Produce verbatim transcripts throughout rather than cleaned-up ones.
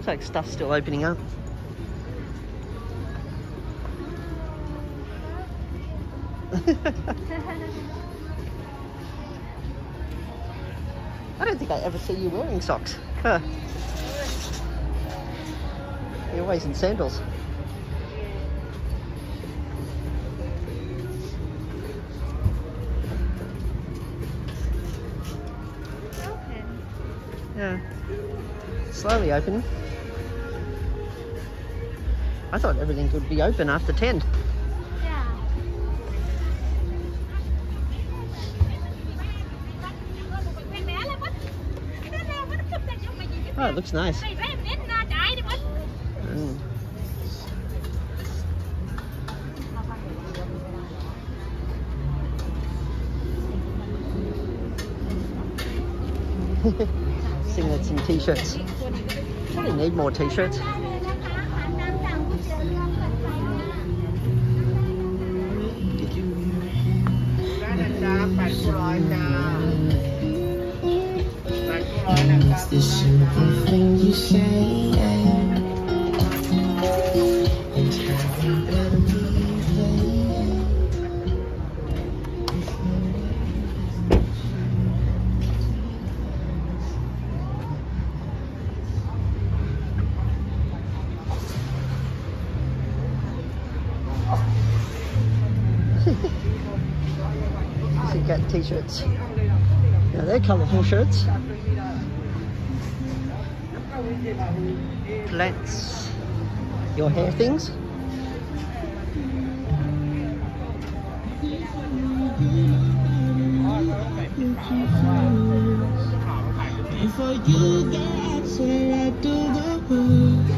Looks like stuff's still opening up. I don't think I ever see you wearing socks. Huh. You're always in sandals. Open. Yeah. Slowly opening. I thought everything would be open after ten. Yeah. Oh, it looks nice. Mm. Singlets and t-shirts. Probably need more t-shirts. It's the simple thing you say, and how you better believe So you get t-shirts. Now they're colourful shirts. Plants. Your hair things. before you get right to the world.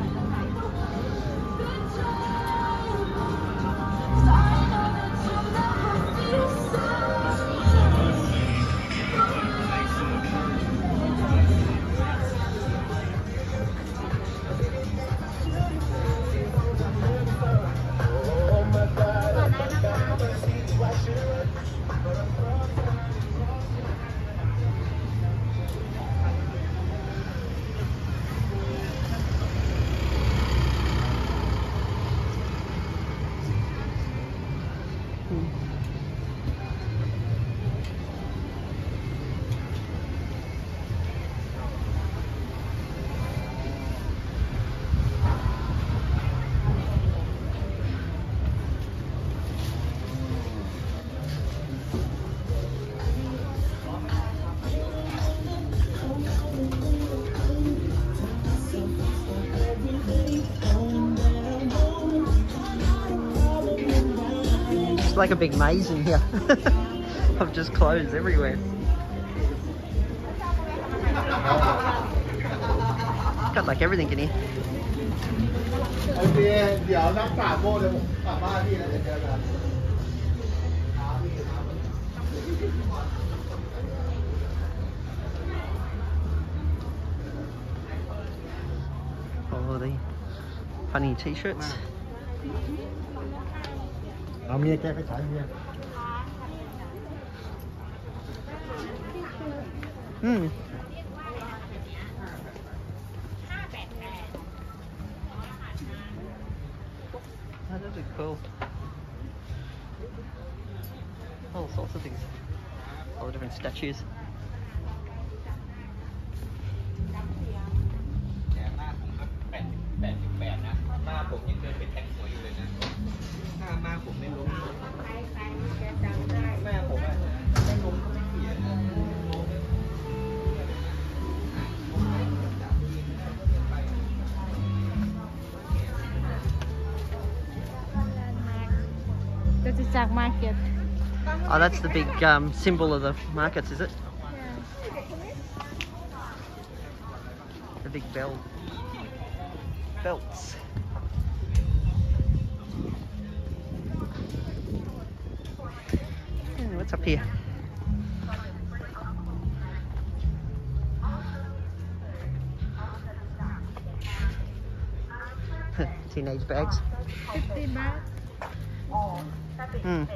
It's like a big maze in here of just clothes everywhere. Got like everything in here. Oh, the funny t-shirts. Hmm. Oh, those are cool. All sorts of things. All the different statues. This is Jack Market. Oh, that's the big um, symbol of the markets, is it? Yeah. The big bell. Belts. Hmm, what's up here? Teenage bags. fifty baht. Hmm.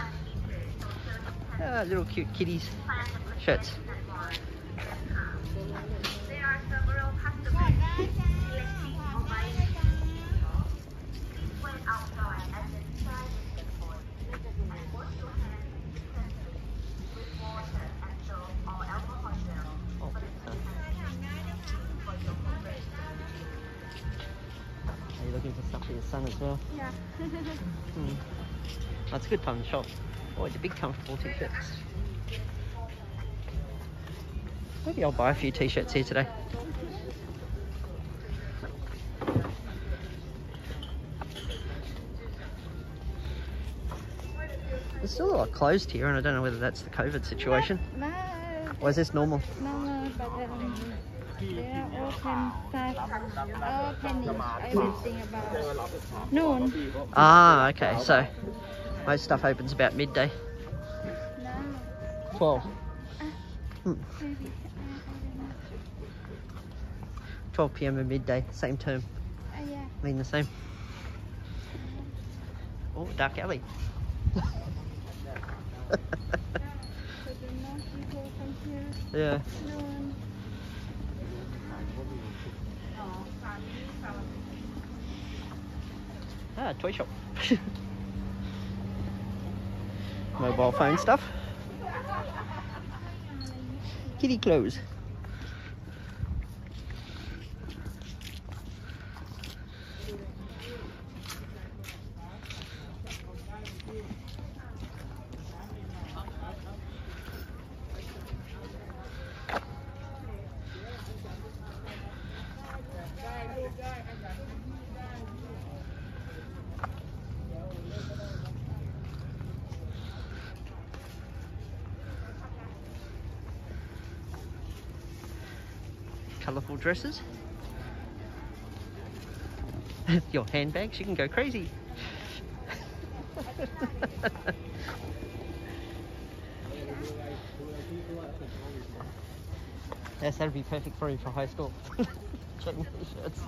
Ah, little cute kitties shirts. looking for stuff for your son as well. Yeah. Hmm. That's a good fun shop. Always a big comfortable t-shirts. Maybe I'll buy a few t-shirts here today. There's still a lot closed here, and I don't know whether that's the COVID situation. No. Or is this normal? No, no, but um, they are open five, opening everything about noon. Ah, okay. So most stuff opens about midday. No. twelve. Hmm. Maybe. I, I don't know. twelve p m and midday, same term. Uh, yeah. Mean the same. Oh, dark alley. So the more people from here. Yeah. Noon. Ah, toy shop. Mobile phone stuff. Kitty clothes. Colourful dresses. Your handbags, you can go crazy. Yes, that'd be perfect for you for high school. Checking t-shirts.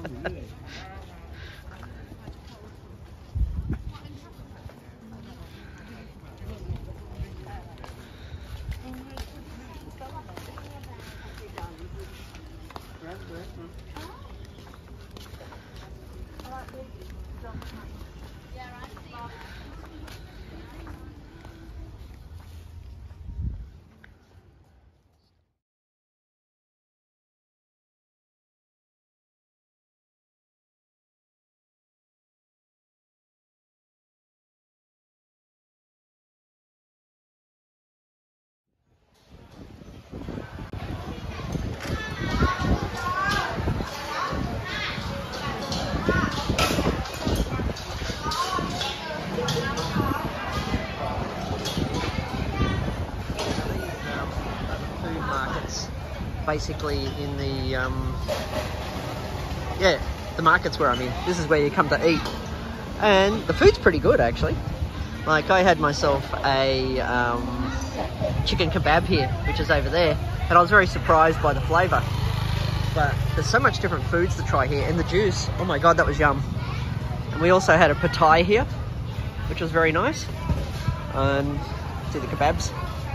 Basically in the um, yeah, the market's where I'm in. This is where you come to eat, and the food's pretty good actually. Like I had myself a um, chicken kebab here, which is over there, and I was very surprised by the flavour. But there's so much different foods to try here, and the juice, oh my god, that was yum. And we also had a pad thai here, which was very nice. And see the kebabs.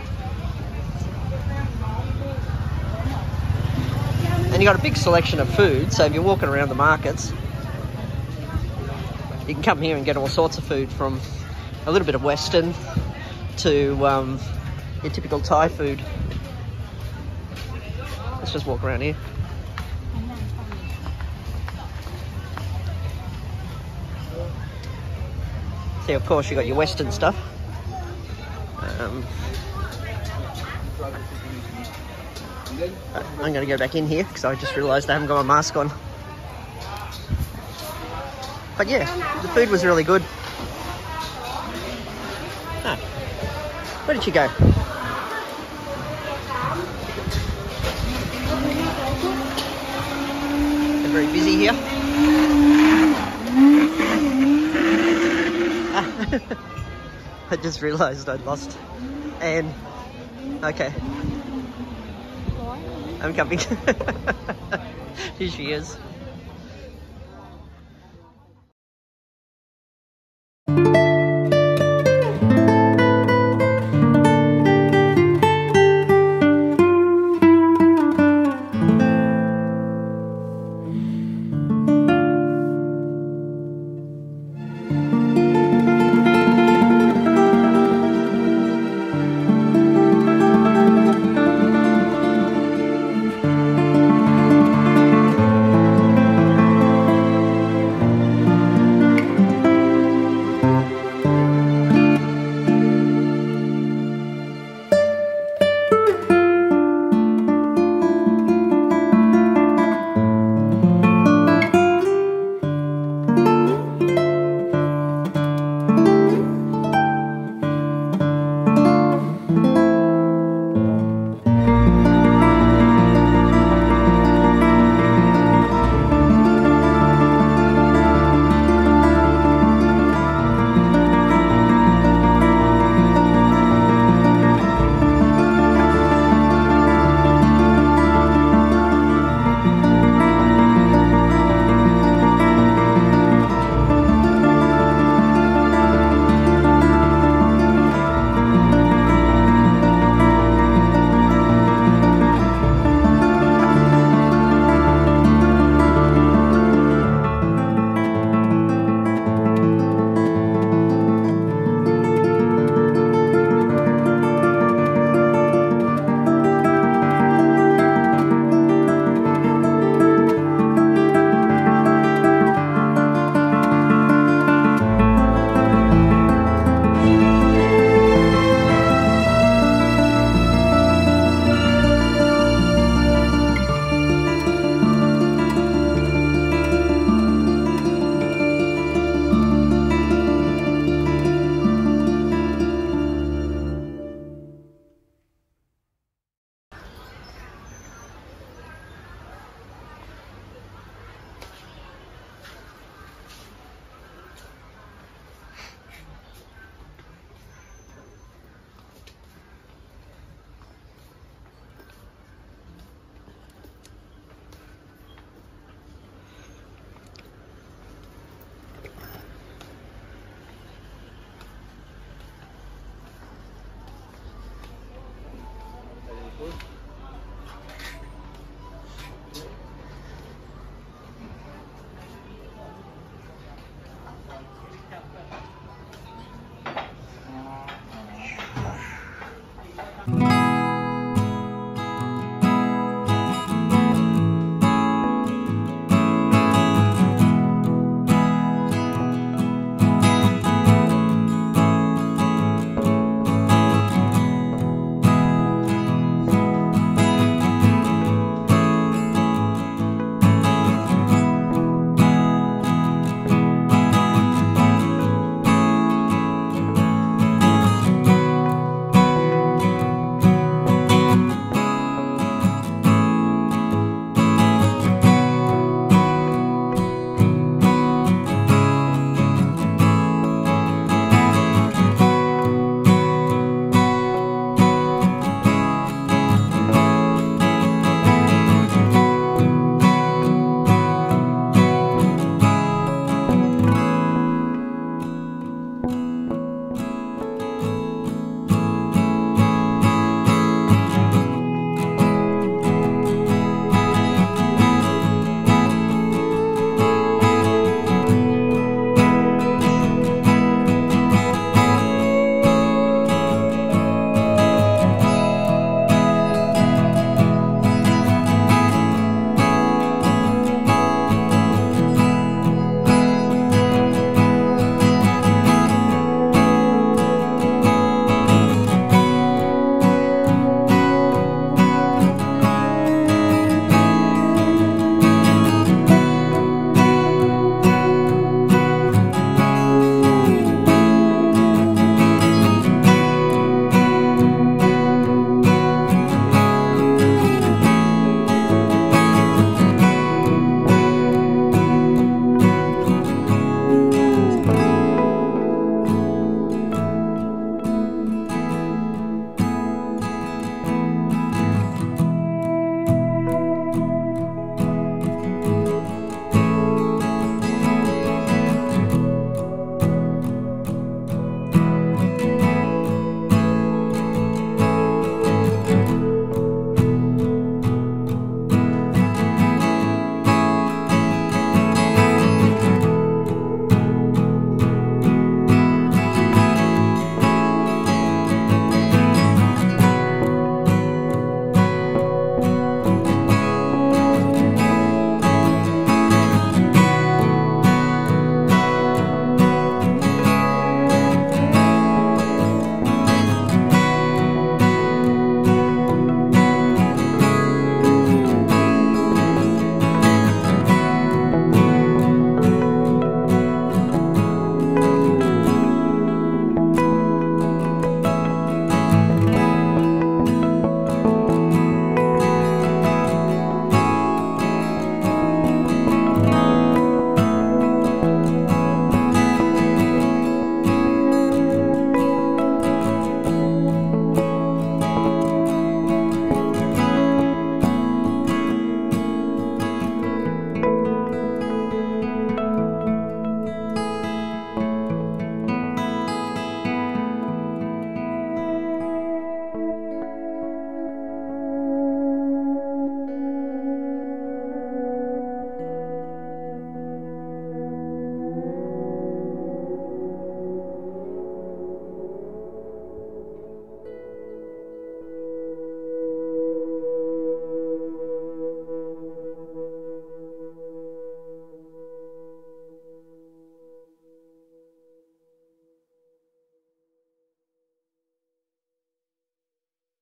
And you got a big selection of food, so if you're walking around the markets, you can come here and get all sorts of food, from a little bit of Western to um, your typical Thai food. Let's just walk around here. See, of course, you got your Western stuff. Um, I'm going to go back in here because I just realised I haven't got my mask on. But yeah, the food was really good. Ah, where did you go? They're very busy here. I just realised I'd lost Anne. Okay. I'm coming. Here she is.